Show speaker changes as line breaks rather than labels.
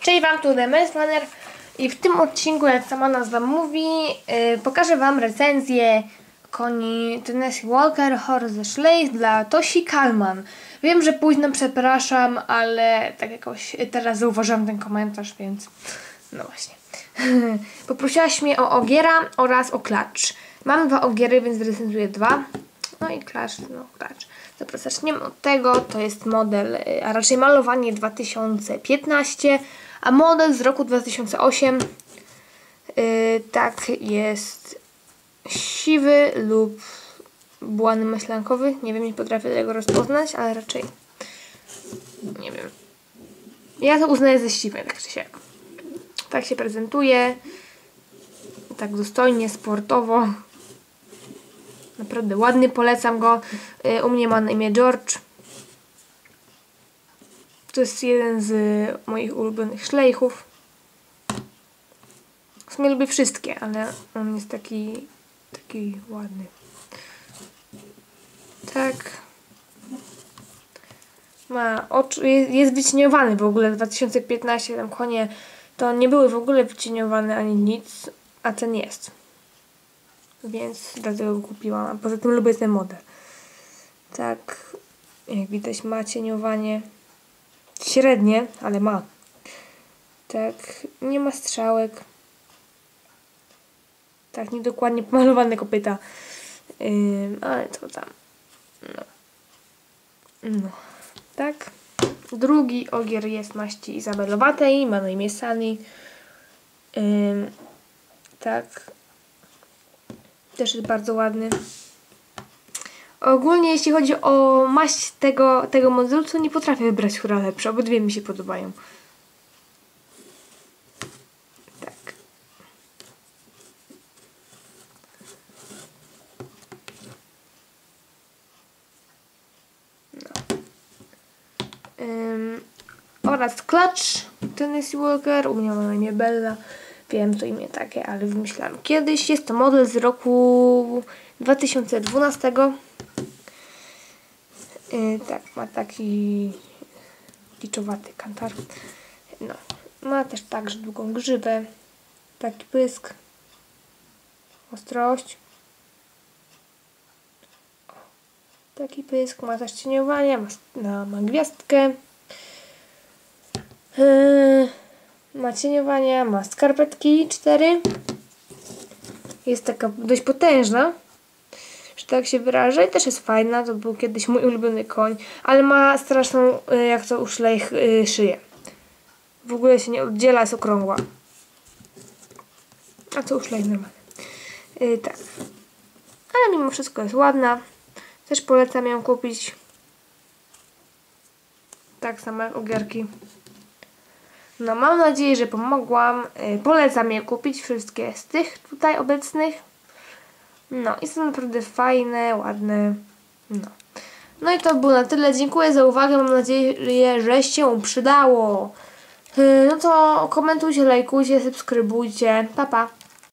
Cześć Wam, tu DMS Runner i w tym odcinku, jak sama nazwa mówi, pokażę Wam recenzję koni Tennessee Walker Horse Schleich dla Tosi Kallman. Wiem, że późno, przepraszam, ale tak jakoś teraz zauważyłam ten komentarz, więc no właśnie. Poprosiłaś mnie o ogiera oraz o klacz. Mam dwa ogiery, więc recenzuję dwa. No i klacz, klacz. Dobra, zaczniemy od tego. To jest model, a raczej malowanie 2015, a model z roku 2008. Tak, jest siwy lub błany maślankowy. Nie wiem, nie potrafię tego rozpoznać, ale raczej nie wiem. Ja to uznaję za siwy, tak czy siak. Tak się prezentuje. Tak dostojnie, sportowo. Naprawdę ładny, polecam go. U mnie ma na imię George. To jest jeden z moich ulubionych szlejchów. W sumie lubię wszystkie, ale on jest taki ładny. Tak. Ma oczy, jest wycieniowany w ogóle. 2015 tam konie to nie były w ogóle wycieniowane ani nic, a ten jest. Więc dlatego go kupiłam. A poza tym lubię ten model. Tak, jak widać ma cieniowanie średnie, ale ma. Tak, nie ma strzałek. Tak, niedokładnie pomalowane kopyta. Ale to tam. No. Tak. Drugi ogier jest maści izabelowatej. Ma na imię Sunny. Tak. Też jest bardzo ładny. Ogólnie jeśli chodzi o maść tego modelu, to nie potrafię wybrać, która lepsza. Obydwie mi się podobają. Tak. No. Oraz klacz Tennessee Walker. U mnie ma na imię Bella. Wiem, to imię takie, ale wymyślałam kiedyś. Jest to model z roku 2012. Tak, ma taki kiczowaty kantar. No. Ma też także długą grzywę. Taki pysk. Ostrość. Taki pysk. Ma też cieniowanie. Ma gwiazdkę. Ma cieniowania, ma skarpetki 4. Jest taka dość potężna, że tak się wyrażę. I też jest fajna, to był kiedyś mój ulubiony koń. Ale ma straszną, jak to u Schleich, szyję. W ogóle się nie oddziela, jest okrągła. A co u Schleich normalne. Tak. Ale mimo wszystko jest ładna. Też polecam ją kupić. Tak samo jak ogierki. No, mam nadzieję, że pomogłam. Polecam je kupić, wszystkie z tych tutaj obecnych. No i są naprawdę fajne, ładne. No i to było na tyle. Dziękuję za uwagę. Mam nadzieję, że się przydało. No to komentujcie, lajkujcie, subskrybujcie. Pa, pa.